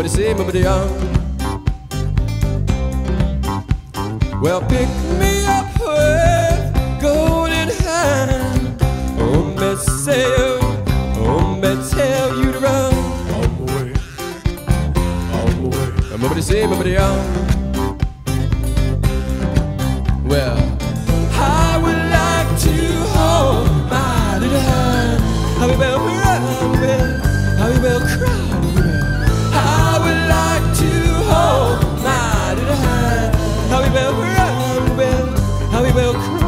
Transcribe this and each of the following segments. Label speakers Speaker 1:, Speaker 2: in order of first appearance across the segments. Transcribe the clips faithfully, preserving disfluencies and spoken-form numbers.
Speaker 1: say, nobody young. Well, pick me up with golden hand. Oh, me say, oh, me tell you to run.
Speaker 2: On the way, on the way.
Speaker 1: Nobody say, nobody young. Well, I would like to hold my little hand. How we will run, how we will cry. I would like to hold my little hand. How we will run, how we will cry.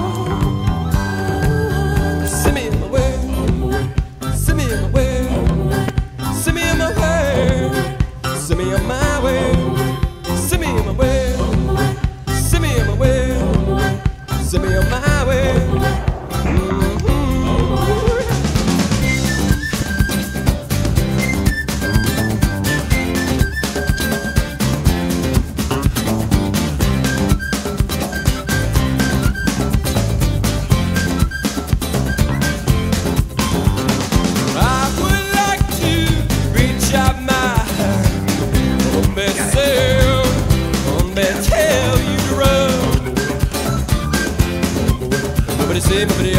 Speaker 1: Send me in my way, send me in my way, send me in my way, send me on my way, send me in my way, send me in my way, send me on my way. Nobody say, nobody